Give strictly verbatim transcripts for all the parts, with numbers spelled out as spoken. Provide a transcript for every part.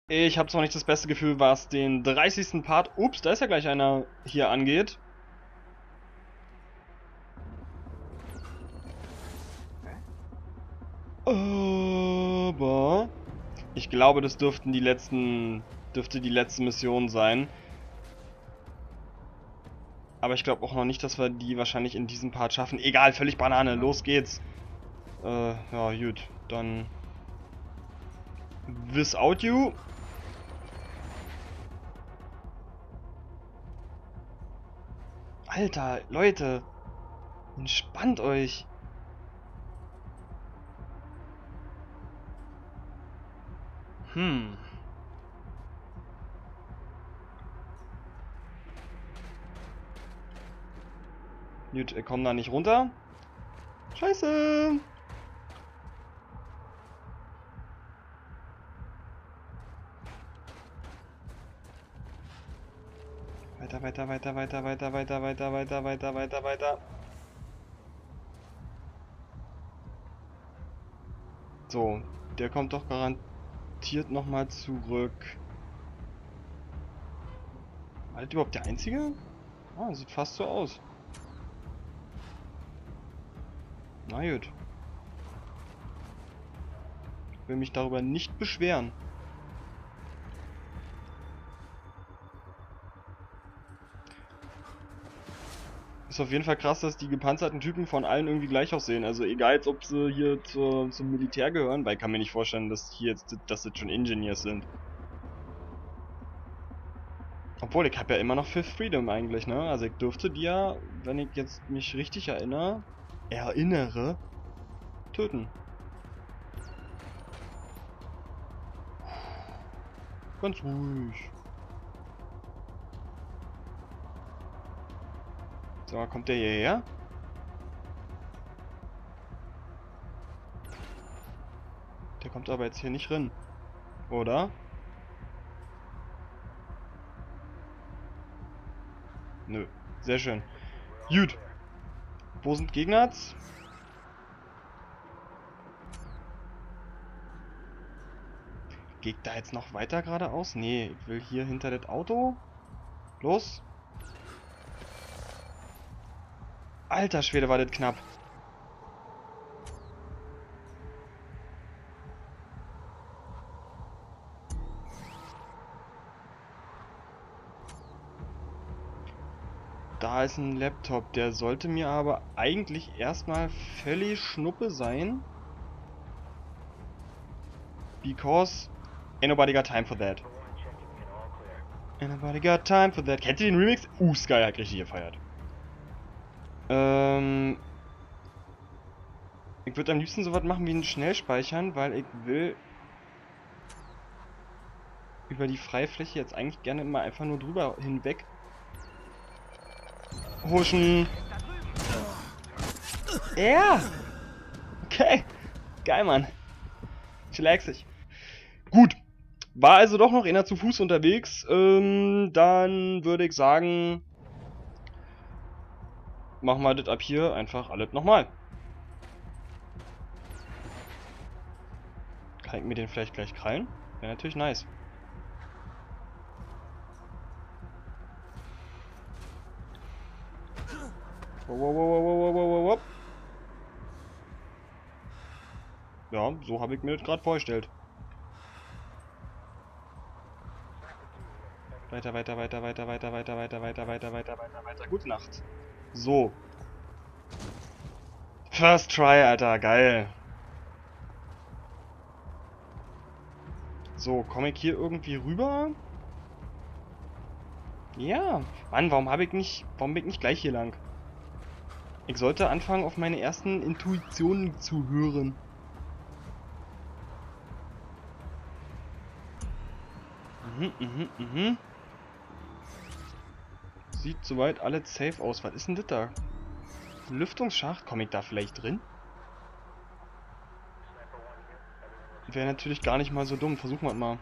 Ich habe zwar nicht das beste Gefühl, was den dreißigsten Part, ups, da ist ja gleich einer, hier angeht. Aber ich glaube, das dürften die letzten, dürfte die letzte Mission sein. Aber ich glaube auch noch nicht, dass wir die wahrscheinlich in diesem Part schaffen. Egal, völlig Banane, los geht's. Äh, ja, gut, dann... Without you. Alter, Leute. Entspannt euch. Hm. Gut, wir kommen da nicht runter. Scheiße. Weiter, weiter, weiter, weiter, weiter, weiter, weiter, weiter, weiter, weiter, weiter. So, der kommt doch garantiert nochmal zurück. War das überhaupt der Einzige? Ah, sieht fast so aus. Na gut. Ich will mich darüber nicht beschweren. Ist auf jeden Fall krass, dass die gepanzerten Typen von allen irgendwie gleich aussehen. Also egal jetzt, ob sie hier zur, zum Militär gehören, weil ich kann mir nicht vorstellen, dass hier jetzt, dass das schon Engineers sind. Obwohl, ich habe ja immer noch Fifth Freedom eigentlich, ne? Also ich dürfte die ja, wenn ich jetzt mich richtig erinnere, erinnere, töten. Ganz ruhig. So, kommt der hierher? Der kommt aber jetzt hier nicht rein. Oder? Nö. Sehr schön. Gut. Wo sind Gegner? Geht da jetzt noch weiter geradeaus? Nee, ich will hier hinter das Auto. Los. Alter Schwede, war das knapp. Da ist ein Laptop, der sollte mir aber eigentlich erstmal völlig Schnuppe sein. Because ain't nobody got time for that. Ain't nobody got time for that. Kennt ihr den Remix? Uh, Sky hat richtig gefeiert. Ähm... Ich würde am liebsten sowas machen wie ein Schnellspeichern, weil ich will über die freie Fläche jetzt eigentlich gerne immer einfach nur drüber hinweg huschen. Ja! Okay. Geil, Mann. Chillaxig. Gut. War also doch noch einer zu Fuß unterwegs. Ähm, dann würde ich sagen, machen wir das ab hier einfach alles nochmal. Kann ich mir den vielleicht gleich krallen? Wäre natürlich nice. Wow, wow, wow, wow, wow, wow, wow. Ja, so habe ich mir das gerade vorgestellt. Weiter, weiter, weiter, weiter, weiter, weiter, weiter, weiter, weiter, weiter, weiter, weiter. Gute Nacht. So. First try, Alter. Geil. So, komme ich hier irgendwie rüber? Ja. Mann, warum habe ich nicht... Warum bin ich nicht gleich hier lang? Ich sollte anfangen, auf meine ersten Intuitionen zu hören. Mhm, mhm, mhm. Sieht soweit alles safe aus. Was ist denn das da? Lüftungsschacht? Komme ich da vielleicht drin? Wäre natürlich gar nicht mal so dumm. Versuchen wir mal.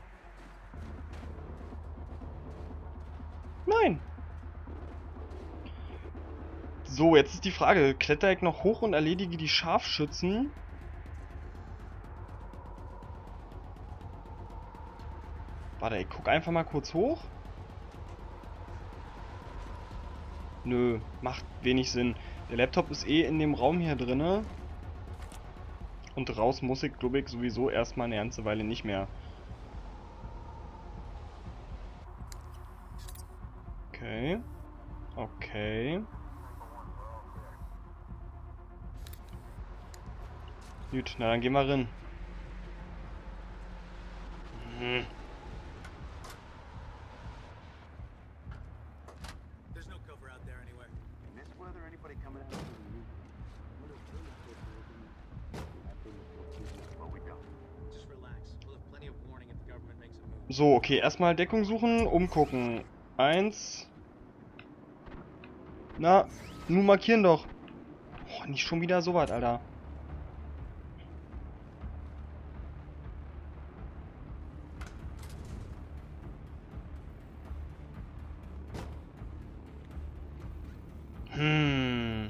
Nein! So, jetzt ist die Frage. Kletter ich noch hoch und erledige die Scharfschützen? Warte, ich guck einfach mal kurz hoch. Nö, macht wenig Sinn. Der Laptop ist eh in dem Raum hier drinne. Und raus muss ich, glaube ich, sowieso erstmal eine ganze Weile nicht mehr. Okay. Okay. Gut, na dann gehen wir rein. Hm. So, okay, erstmal Deckung suchen, umgucken. Eins. Na, nun markieren doch. Oh, nicht schon wieder so weit, Alter. Hm.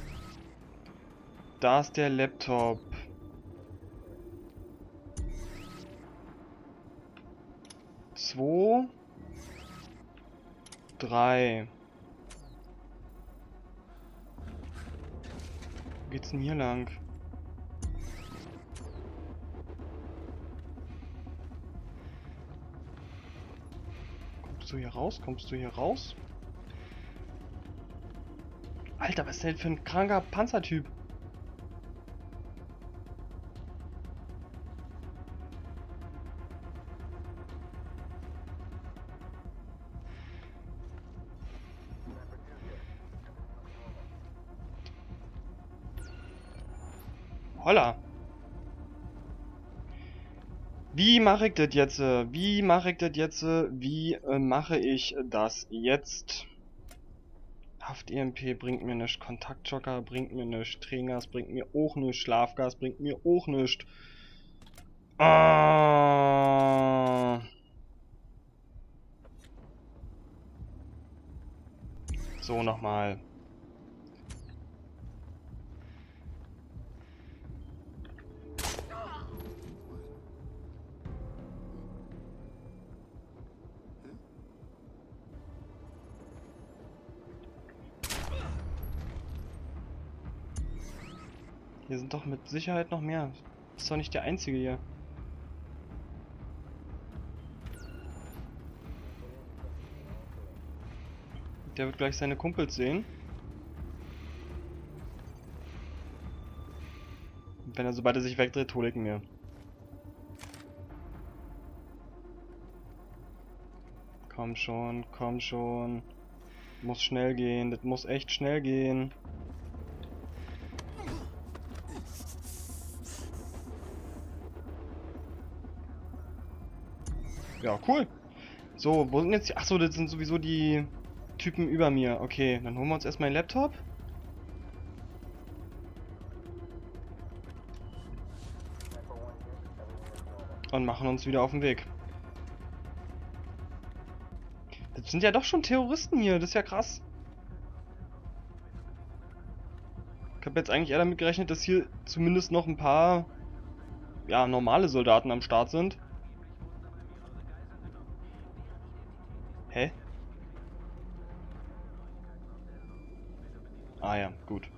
Da ist der Laptop. Zwei. Drei. Wo geht's denn hier lang? Kommst du hier raus? Kommst du hier raus? Alter, was ist denn für ein kranker Panzertyp? Holla. Wie mache ich das jetzt? Wie mache ich das jetzt? Wie äh, mache ich das jetzt? Haft-E M P bringt mir nichts. Kontaktjocker bringt mir nichts. Tränengas bringt mir auch nichts. Schlafgas bringt mir auch nichts. Ah. So, nochmal. Hier sind doch mit Sicherheit noch mehr. Ist doch nicht der einzige hier. Der wird gleich seine Kumpels sehen. Und wenn er, sobald er sich wegdreht, hole ich ihn mir. Komm schon, komm schon. Muss schnell gehen, das muss echt schnell gehen. Ja, cool. So, wo sind jetzt die... Achso, das sind sowieso die Typen über mir. Okay, dann holen wir uns erstmal den Laptop. Und machen uns wieder auf den Weg. Das sind ja doch schon Terroristen hier, das ist ja krass. Ich habe jetzt eigentlich eher damit gerechnet, dass hier zumindest noch ein paar, ja, normale Soldaten am Start sind. Hä? Ah ja, gut.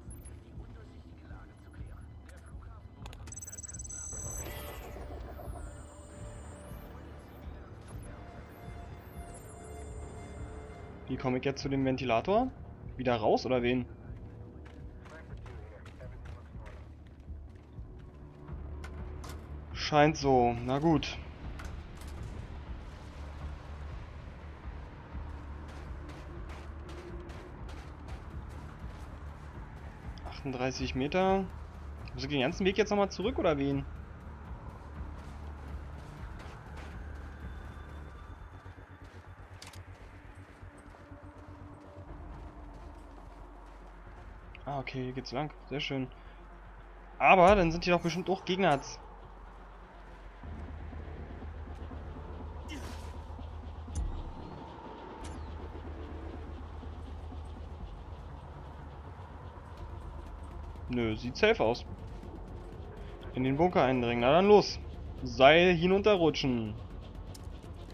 Wie komme ich jetzt zu dem Ventilator? Wieder raus oder wen? Scheint so. Na gut. achtunddreißig Meter. Muss ich den ganzen Weg jetzt nochmal zurück oder wen? Ah, okay, hier geht's lang. Sehr schön. Aber dann sind hier doch bestimmt auch Gegner. Nö, sieht safe aus. In den Bunker eindringen. Na dann los. Seil hinunterrutschen.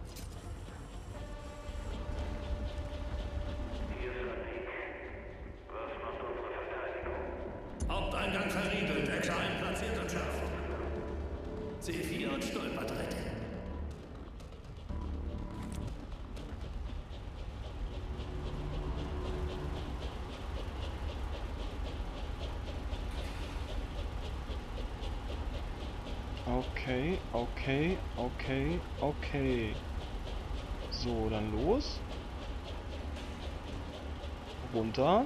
Okay, okay, okay, okay. So, dann los. Runter.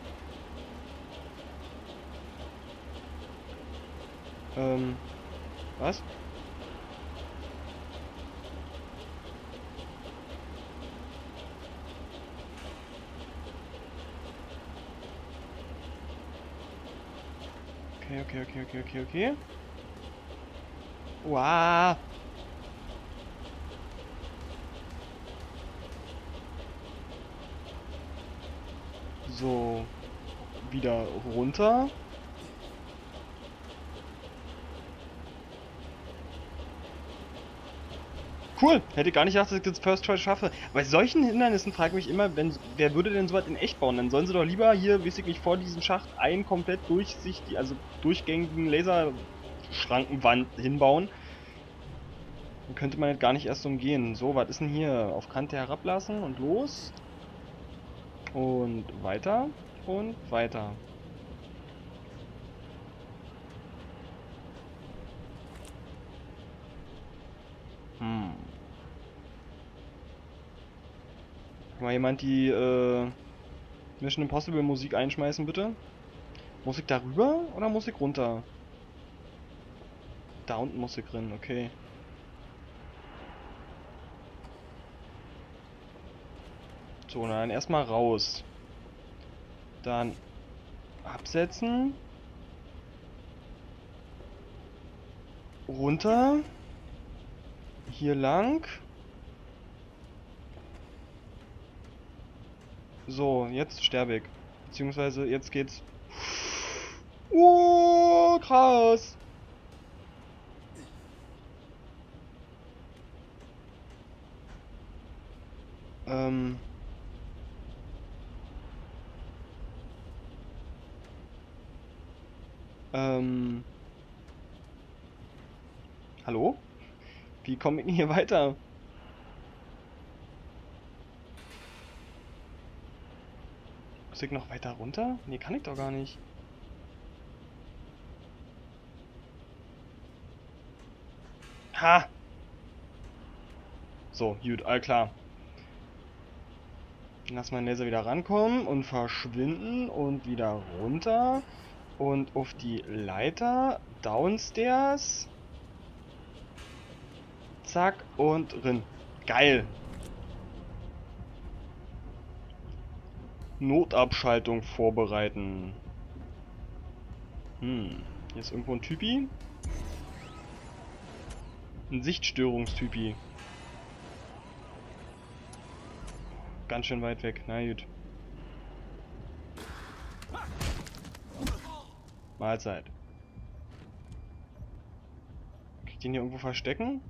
Ähm, was? Okay, okay, okay, okay, okay, okay. Wow. So, wieder runter. Cool, hätte gar nicht gedacht, dass ich das First Try schaffe. Bei solchen Hindernissen frage ich mich immer, wenn, wer würde denn sowas in echt bauen? Dann sollen sie doch lieber hier, weiß ich nicht, vor diesem Schacht einen komplett durchsichtig, also durchgängigen Laserschrankenwand hinbauen. Dann könnte man das gar nicht erst umgehen. So, was ist denn hier? Auf Kante herablassen und los. Und weiter. Und weiter. Hm. Kann mal jemand die äh, Mission Impossible Musik einschmeißen, bitte? Muss ich da rüber oder muss ich runter? Da unten muss ich drin, okay. So, dann erstmal raus. Dann absetzen. Runter. Hier lang. So, jetzt sterbe ich. Beziehungsweise jetzt geht's. Oh, krass. Ähm. Ähm. Hallo? Wie komme ich denn hier weiter? Muss ich noch weiter runter? Nee, kann ich doch gar nicht. Ha! So, gut, all klar. Lass meinen Laser wieder rankommen und verschwinden und wieder runter. Und auf die Leiter. Downstairs. Zack und drin. Geil. Notabschaltung vorbereiten. Hm. Hier ist irgendwo ein Typi. Ein Sichtstörungstypi. Ganz schön weit weg. Na gut. Mahlzeit. Kann ich den hier irgendwo verstecken?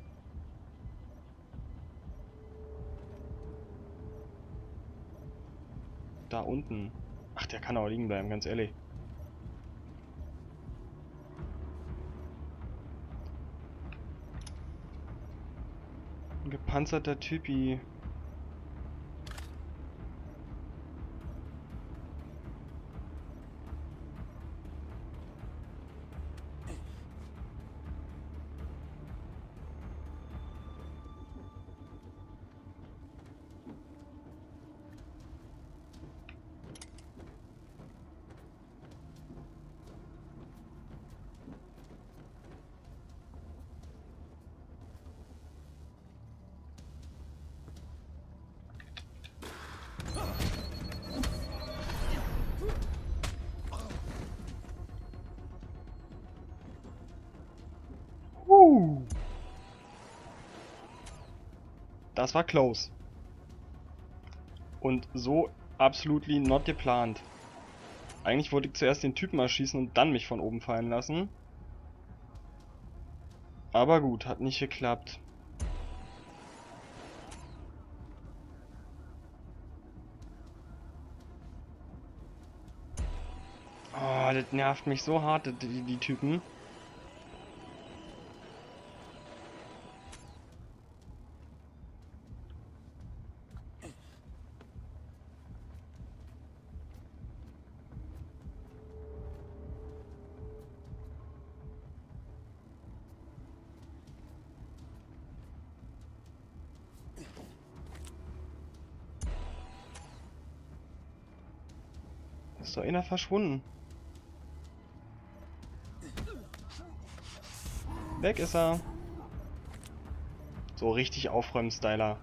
Da unten. Ach, der kann auch liegen bleiben, ganz ehrlich. Ein gepanzerter Typi. Uh. Das war close. Und so absolutely not geplant. Eigentlich wollte ich zuerst den Typen erschießen und dann mich von oben fallen lassen. Aber gut, hat nicht geklappt. Oh, das nervt mich so hart, die, die Typen. Ist doch einer verschwunden. Weg ist er. So richtig aufräumen, Styler.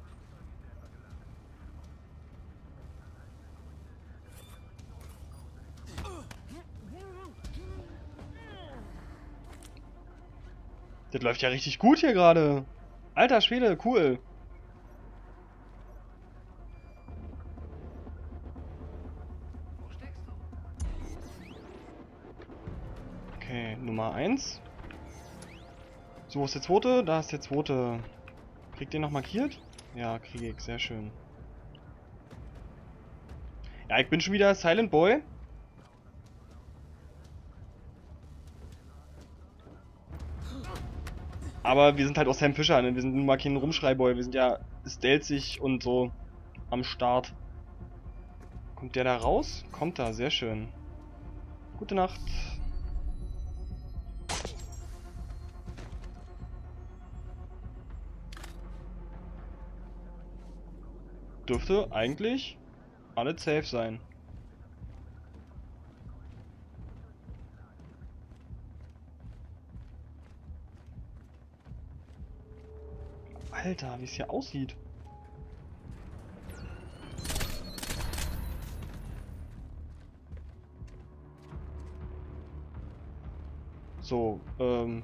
Das läuft ja richtig gut hier gerade. Alter Schwede, cool. Okay, Nummer eins. So, wo ist der zweite? Da ist der zweite. Kriegt ihr noch markiert? Ja, kriege ich. Sehr schön. Ja, ich bin schon wieder Silent Boy. Aber wir sind halt auch Sam Fisher, ne? Wir sind nun mal kein Rumschreiboy. Wir sind ja stelzig und so am Start. Kommt der da raus? Kommt da, sehr schön. Gute Nacht. Dürfte eigentlich alles safe sein. Alter, wie es hier aussieht. So, ähm...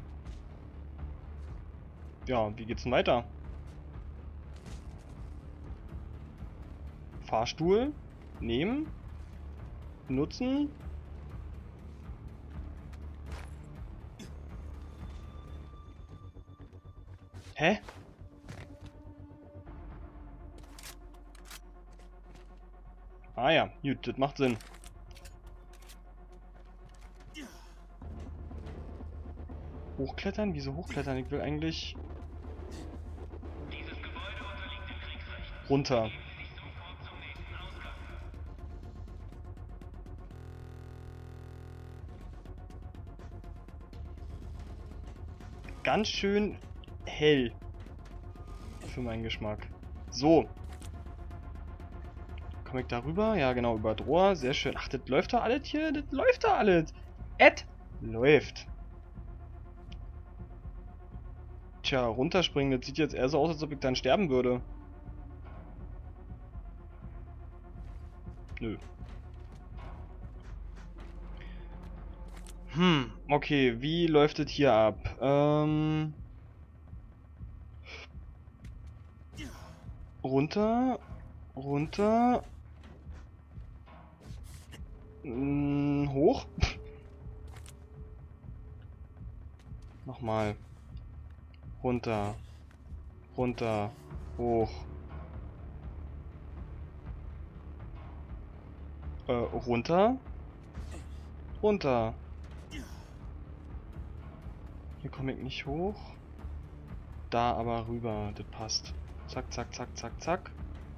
ja, wie geht's denn weiter? Fahrstuhl nehmen, nutzen. Hä? Ah ja, gut, das macht Sinn. Hochklettern? Wieso hochklettern? Ich will eigentlich runter. Ganz schön hell. Für meinen Geschmack. So. Komme ich da rüber? Ja, genau, über Drohr. Sehr schön. Ach, das läuft doch alles hier. Das läuft doch alles. Ed läuft. Tja, runterspringen. Das sieht jetzt eher so aus, als ob ich dann sterben würde. Nö. Hm, okay. Wie läuft es hier ab? Ähm... Runter. Runter. Hm, hoch. Nochmal. Runter. Runter. Hoch. Äh, runter. Runter. Hier komme ich nicht hoch. Da aber rüber. Das passt. Zack, zack, zack, zack, zack.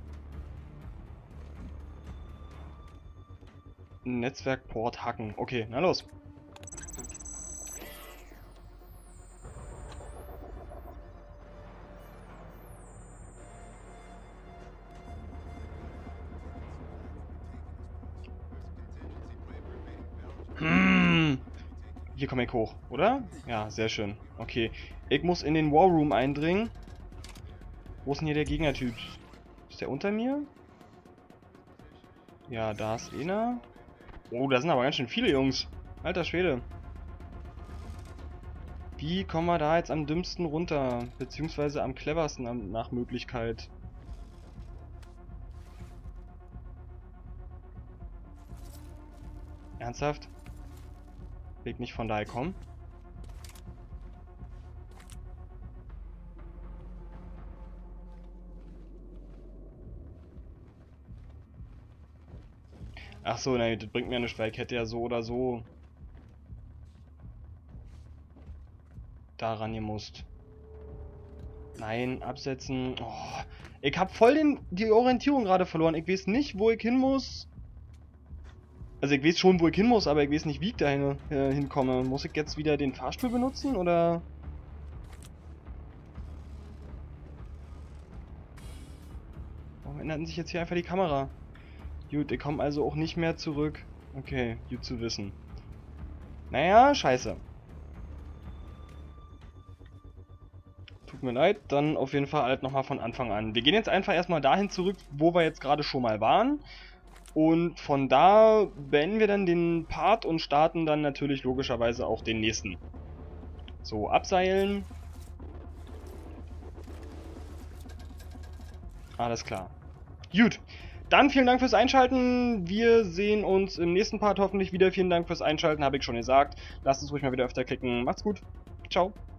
Netzwerkport hacken. Okay, na los. Hm. Hier komme ich hoch, oder? Ja, sehr schön. Okay. Ich muss in den War Room eindringen. Wo ist denn hier der Gegnertyp? Ist der unter mir? Ja, da ist einer. Oh, da sind aber ganz schön viele Jungs. Alter Schwede. Wie kommen wir da jetzt am dümmsten runter? Beziehungsweise am cleversten am, nach Möglichkeit. Ernsthaft? Weg nicht von daher kommen. Ach so, nein, das bringt mir nichts, weil ich hätte ja so oder so daran gemusst. Nein, absetzen. Oh, ich hab voll den, die Orientierung gerade verloren. Ich weiß nicht, wo ich hin muss. Also ich weiß schon, wo ich hin muss, aber ich weiß nicht, wie ich da hin, äh, hinkomme. Muss ich jetzt wieder den Fahrstuhl benutzen, oder? Warum ändert sich jetzt hier einfach die Kamera? Gut, ich komme also auch nicht mehr zurück. Okay, gut zu wissen. Naja, scheiße. Tut mir leid, dann auf jeden Fall halt nochmal von Anfang an. Wir gehen jetzt einfach erstmal dahin zurück, wo wir jetzt gerade schon mal waren. Und von da beenden wir dann den Part und starten dann natürlich logischerweise auch den nächsten. So, abseilen. Alles klar. Gut. Dann vielen Dank fürs Einschalten. Wir sehen uns im nächsten Part hoffentlich wieder. Vielen Dank fürs Einschalten, habe ich schon gesagt. Lasst uns ruhig mal wieder öfter klicken. Macht's gut. Ciao.